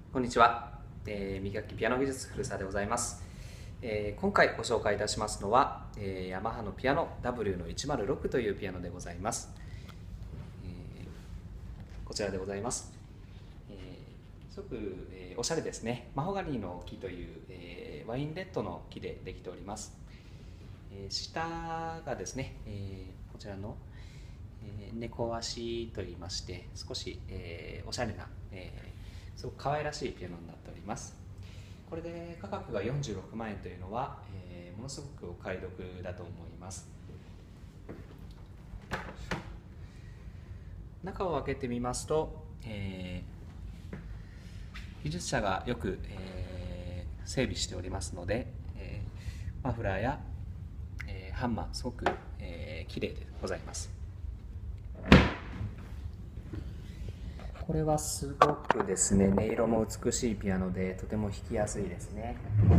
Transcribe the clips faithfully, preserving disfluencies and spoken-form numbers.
こんにちは、えー、右楽器ピアノ技術古澤でございます、えー、今回ご紹介いたしますのは、えー、ヤマハのピアノ ダブリュー のいちまるろくというピアノでございます、えー、こちらでございます、えー、すごく、えー、おしゃれですね。マホガニーの木という、えー、ワインレッドの木でできております、えー、下がですね、えー、こちらの、えー、猫足といいまして少し、えー、おしゃれな、えーすごく可愛らしいピアノになっております。これで価格がよんじゅうろくまんえんというのは、えー、ものすごくお買い得だと思います。中を開けてみますと、えー、技術者がよく、えー、整備しておりますので、えー、マフラーや、えー、ハンマーすごく、えー、綺麗でございます。これはすごくですね、音色も美しいピアノでとても弾きやすいですね。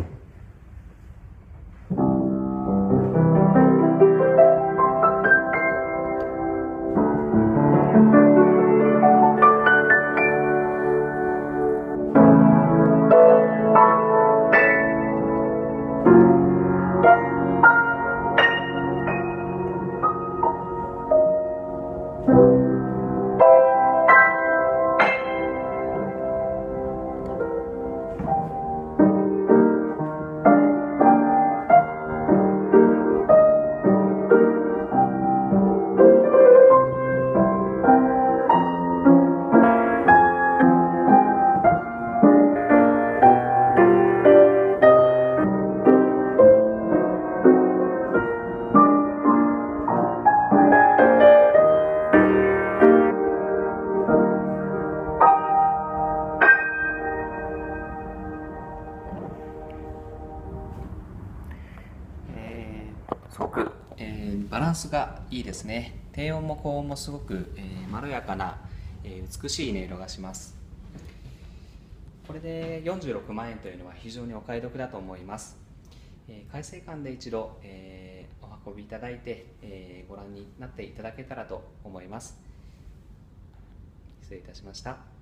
すごく、えー、バランスがいいですね。低音も高音もすごく、えー、まろやかな、えー、美しい音色がします。これでよんじゅうろくまんえんというのは非常にお買い得だと思います。えー、改正館で一度、えー、お運びいただいて、えー、ご覧になっていただけたらと思います。失礼いたしました。